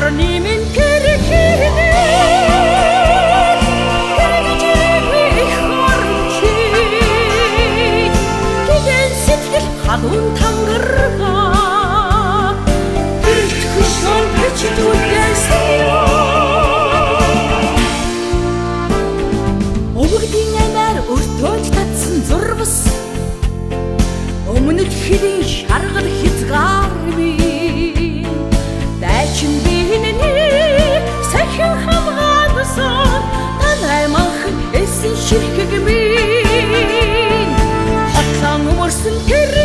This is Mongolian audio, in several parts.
하나님은 그르기는 하돈 탕그르가 그시간 빛이 돌겠어요 오브기딩에 날 урточ татсан зурвас өмнөд хэрийн шаргал хязгааргүй дайчин биний сахин хамгаалсан танай манхан эсэн ширхэгми хатсан умарсан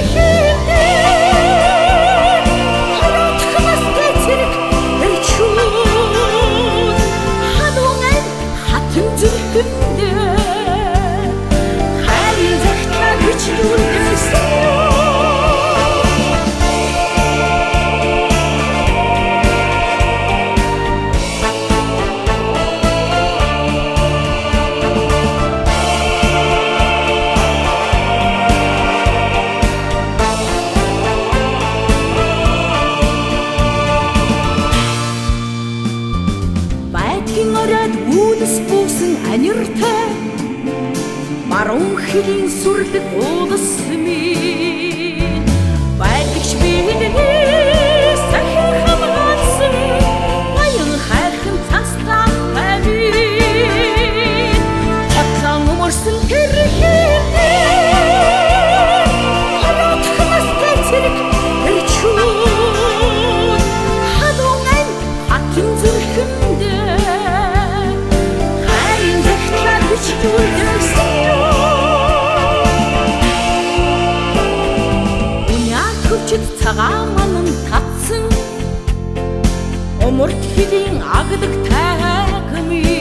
аниртай баруун хэрийн сүрлэг уулсмын байдагч биний сахин хамгаалсан баян хайрхан цастан тавин хатлан умарсан тэрхийдээ хараатхнаас тэцэрэг эрчүүд хадунган хатин зүрхэндээ Уняхучид цагааман татсан умурт хэрийн агдаг тайгми